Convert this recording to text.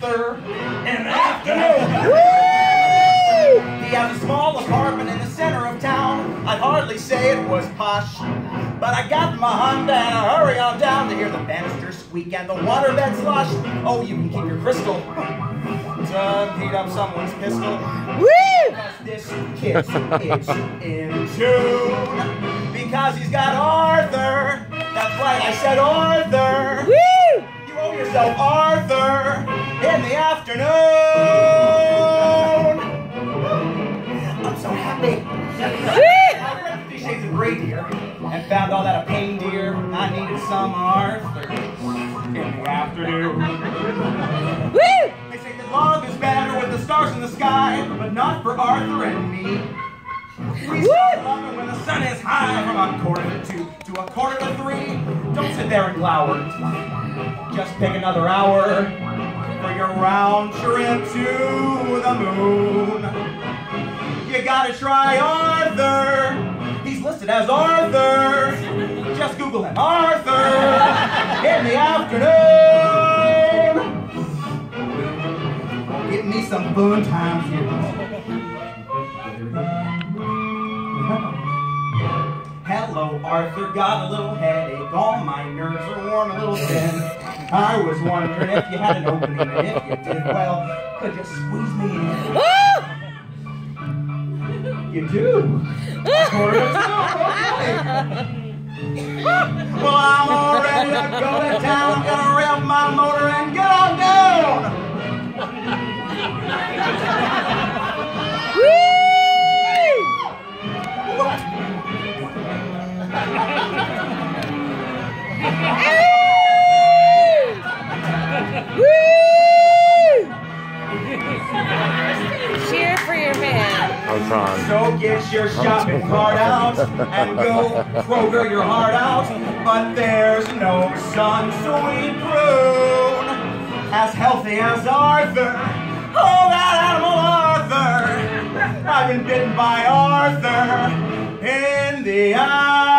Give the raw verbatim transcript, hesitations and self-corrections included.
Arthur in the afternoon. He has a small apartment in the center of town. I'd hardly say it was posh, but I got my Honda and I hurry on down to hear the banisters squeak and the waterbed slosh. Oh, you can keep your crystal to heat up someone's pistol. Woo! Because this kid is in tune. Because he's got Arthur. That's right, I said Arthur. Woo! You owe yourself Arthur in the afternoon. I'm so happy. I read Fifty Shades of Grey, dear, and found all that a pain, dear. I needed some Arthur in the afternoon. Woo! They say that love is better with the stars in the sky, but not for Arthur and me. We start loving when the sun is high, from a quarter to two to a quarter to three. Don't sit there and glower. Just pick another hour for your round trip to the moon. You gotta try Arthur. He's listed as Arthur. Just Google him, Arthur in the afternoon. Give me some fun times here. Hello, Arthur, got a little headache. All my nerves are worn a little thin. I was wondering if you had an opening, and if you did, well, could you squeeze me in? You do? Okay. Well, I'm all ready to go to town. I'm gonna rev my motor and get on down. Cheer for your man. I'm trying. So get your shopping cart out and go Kroger your heart out. But there's no sun sweet prune as healthy as Arthur. Oh, that animal Arthur. I've been bitten by Arthur in the eye.